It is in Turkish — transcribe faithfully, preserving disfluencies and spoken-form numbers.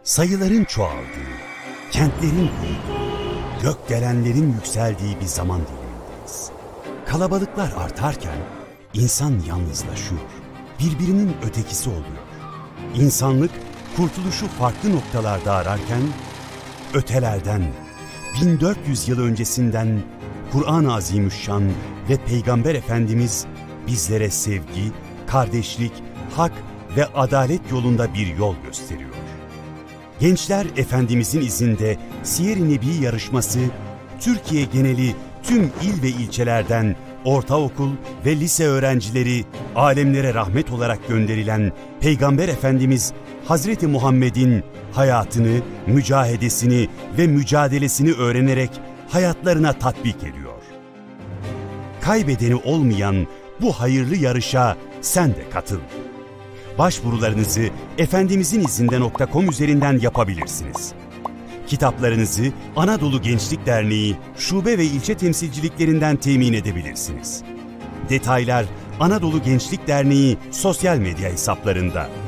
Sayıların çoğaldığı, kentlerin kurulduğu, gökdelenlerin yükseldiği bir zaman dilimindeyiz. Kalabalıklar artarken insan yalnızlaşıyor, birbirinin ötekisi oluyor. İnsanlık kurtuluşu farklı noktalarda ararken, ötelerden, bin dört yüz yıl öncesinden Kur'an-ı Azimüşşan ve Peygamber Efendimiz bizlere sevgi, kardeşlik, hak ve adalet yolunda bir yol gösteriyor. Gençler Efendimizin izinde Siyer-i Nebi yarışması, Türkiye geneli tüm il ve ilçelerden ortaokul ve lise öğrencileri alemlere rahmet olarak gönderilen Peygamber Efendimiz Hazreti Muhammed'in hayatını, mücahedesini ve mücadelesini öğrenerek hayatlarına tatbik ediyor. Kaybedeni olmayan bu hayırlı yarışa sen de katıl. Başvurularınızı efendimizin izinde nokta com üzerinden yapabilirsiniz. Kitaplarınızı Anadolu Gençlik Derneği şube ve ilçe temsilciliklerinden temin edebilirsiniz. Detaylar Anadolu Gençlik Derneği sosyal medya hesaplarında.